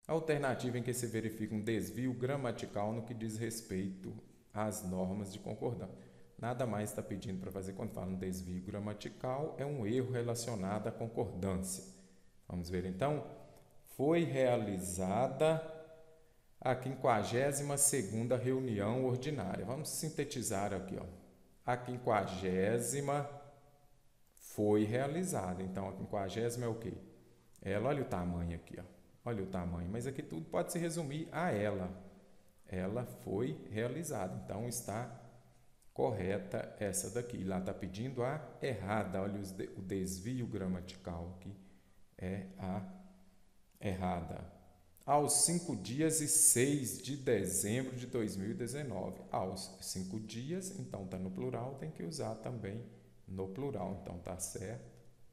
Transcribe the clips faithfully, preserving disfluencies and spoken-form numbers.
Alternativa em que se verifica um desvio gramatical no que diz respeito às normas de concordância. Nada mais está pedindo para fazer quando fala um desvio gramatical, é um erro relacionado à concordância. Vamos ver então. Foi realizada a quinquagésima segunda reunião ordinária. Vamos sintetizar aqui, ó. A quinquagésima foi realizada. Então, a quinquagésima é o quê? Ela, olha o tamanho aqui, ó. Olha o tamanho. Mas aqui tudo pode se resumir a ela. Ela foi realizada. Então, está correta essa daqui. Lá está pedindo a errada. Olha o desvio gramatical aqui. É a errada. Aos cinco dias e seis de dezembro de dois mil e dezenove. Aos cinco dias, então está no plural, tem que usar também no plural, então está certo.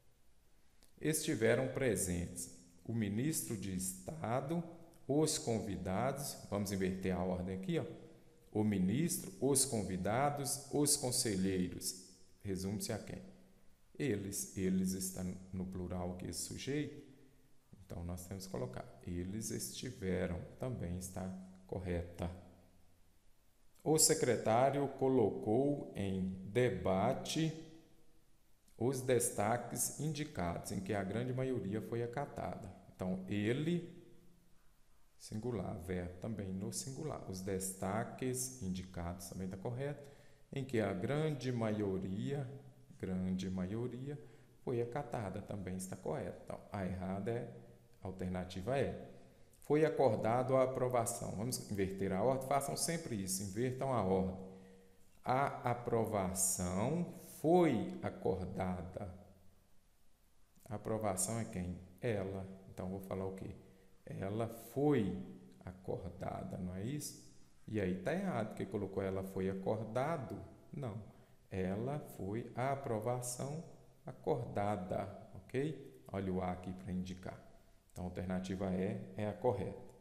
Estiveram presentes o ministro de Estado, os convidados, vamos inverter a ordem aqui, ó. O ministro, os convidados, os conselheiros. Resume-se a quem? Eles. Eles estão no plural aqui, esse sujeito. Então, nós temos que colocar, eles estiveram, também está correta. O secretário colocou em debate os destaques indicados, em que a grande maioria foi acatada. Então, ele, singular, verbo também no singular. Os destaques indicados também está correto, em que a grande maioria, grande maioria, foi acatada, também está correto. Então, a errada é a alternativa é. Foi acordado a aprovação. Vamos inverter a ordem? Façam sempre isso, invertam a ordem. A aprovação foi acordada. A aprovação é quem? Ela. Então, vou falar o quê? Ela foi acordada, não é isso? E aí está errado, porque colocou ela foi acordado. Não. Ela foi a aprovação acordada, ok? Olha o A aqui para indicar. Então, a alternativa E é a correta.